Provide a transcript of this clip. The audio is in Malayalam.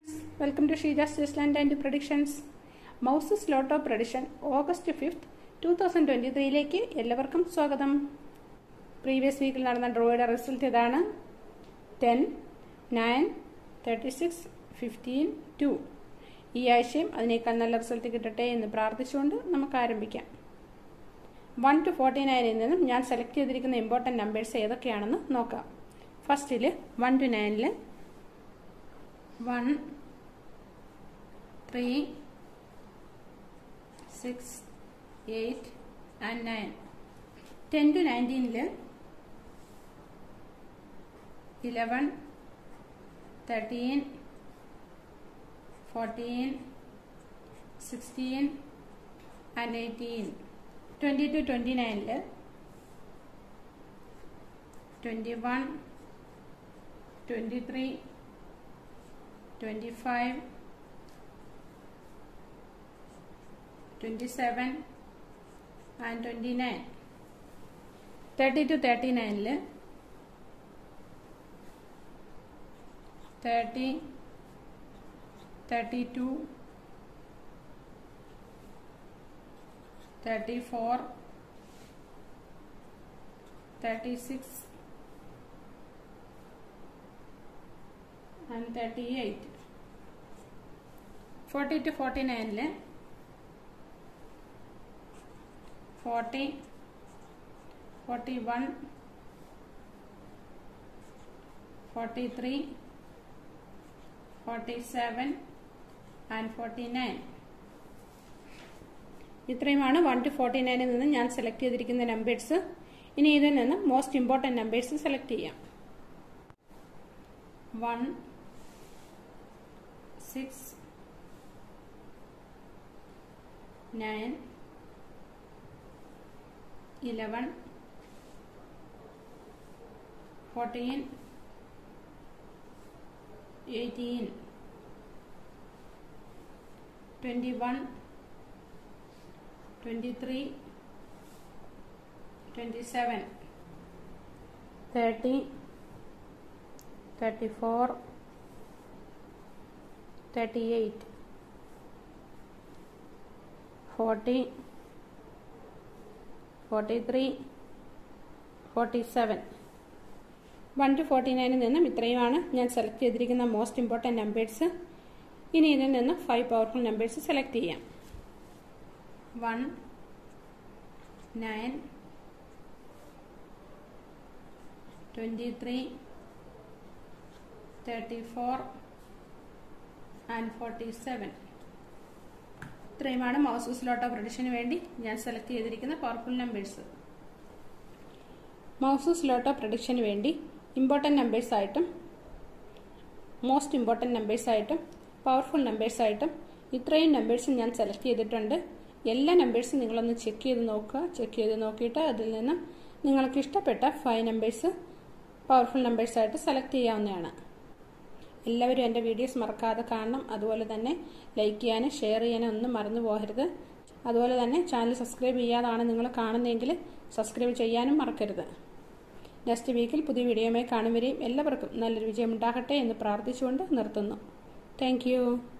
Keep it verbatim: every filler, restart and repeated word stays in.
Welcome to Sheeja's Switzerland and Predictions. Mahzooz Lotto Prediction August fifth, twenty twenty-three ലേക്ക് എല്ലാവർക്കും സ്വാഗതം. പ്രീവിയസ് വീക്കിൽ നടന്ന ഡ്രോയുടെ റിസൾട്ട് ഇതാണ്. ten, nine, thirty-six, fifteen, two. ഈ ആഴ്ചയും അതിനേക്കാൾ നല്ല റിസൾട്ട് കിട്ടട്ടെ എന്ന് പ്രാർത്ഥിച്ചുകൊണ്ട് നമുക്ക് ആരംഭിക്കാം. one to forty-nine ൽ നിന്നും ഞാൻ സെലക്ട് ചെയ്തിരിക്കുന്ന ഇമ്പോർട്ടൻറ്റ് നമ്പേഴ്സ് ഏതൊക്കെയാണെന്ന് നോക്കാം. ഫസ്റ്റിൽ one to nine ൽ one, three, six, eight and nine. ten to nineteen ല് eleven, thirteen, fourteen, sixteen and eighteen. twenty to twenty-nine ല് twenty-one, twenty-three, twenty-five, twenty-seven and twenty-nine. thirty to thirty-nine ല് thirty, thirty-two, thirty-four, thirty-six and thirty-eight. forty to forty-nine ല് forty, forty-one, forty-three, forty-seven and forty-nine. ഇത്രയുമാണ് one to forty-nine ൽ നിന്ന് ഞാൻ സെലക്ട് ചെയ്തിരിക്കുന്ന നമ്പേഴ്സ്. ഇനി ഇതിൽ നിന്ന് മോസ്റ്റ് ഇമ്പോർട്ടൻറ്റ് നമ്പേഴ്സ് സെലക്ട് ചെയ്യാം. one, six, nine, eleven, fourteen, eighteen, twenty-one, twenty-three, twenty-seven, thirty, thirty-four, thirty-eight, forty, forty-three, forty-seven. one to forty-nine ൽ നിന്നും ഇത്രയുമാണ് ഞാൻ സെലക്ട് ചെയ്തിരിക്കുന്ന മോസ്റ്റ് ഇമ്പോർട്ടൻറ്റ് നമ്പേഴ്സ്. ഇനി ഇതിൽ നിന്ന് ഫൈവ് പവർഫുൾ നമ്പേഴ്സ് സെലക്ട് ചെയ്യാം. one, nine, twenty-three, thirty-four and forty-seven. ഇത്രയുമാണ് മഹ്സൂസ് ലോട്ടോ പ്രഡിക്ഷന് വേണ്ടി ഞാൻ സെലക്ട് ചെയ്തിരിക്കുന്ന പവർഫുൾ നമ്പേഴ്സ്. മഹ്സൂസ് ലോട്ടോ പ്രഡിക്ഷന് വേണ്ടി ഇമ്പോർട്ടൻറ്റ് നമ്പേഴ്സായിട്ടും മോസ്റ്റ് ഇമ്പോർട്ടൻറ്റ് നമ്പേഴ്സായിട്ടും പവർഫുൾ നമ്പേഴ്സായിട്ടും ഇത്രയും നമ്പേഴ്സ് ഞാൻ സെലക്ട് ചെയ്തിട്ടുണ്ട്. എല്ലാ നമ്പേഴ്സും നിങ്ങളൊന്ന് ചെക്ക് ചെയ്ത് നോക്കുക. ചെക്ക് ചെയ്ത് നോക്കിയിട്ട് അതിൽ നിന്ന് നിങ്ങൾക്ക് ഇഷ്ടപ്പെട്ട ഫൈവ് നമ്പേഴ്സ് പവർഫുൾ നമ്പേഴ്സായിട്ട് സെലക്ട് ചെയ്യാവുന്നതാണ്. എല്ലാവരും എൻ്റെ വീഡിയോസ് മറക്കാതെ കാണണം. അതുപോലെ തന്നെ ലൈക്ക് ചെയ്യാനും ഷെയർ ചെയ്യാനും ഒന്നും മറന്നു പോകരുത്. അതുപോലെ തന്നെ ചാനൽ സബ്സ്ക്രൈബ് ചെയ്യാതാണ് നിങ്ങൾ കാണുന്നതെങ്കിൽ സബ്സ്ക്രൈബ് ചെയ്യാനും മറക്കരുത്. നെക്സ്റ്റ് വീക്കിൽ പുതിയ വീഡിയോയുമായി കാണും വരെയും എല്ലാവർക്കും നല്ലൊരു വിജയം ഉണ്ടാകട്ടെ എന്ന് പ്രാർത്ഥിച്ചുകൊണ്ട് നിർത്തുന്നു. Thank U.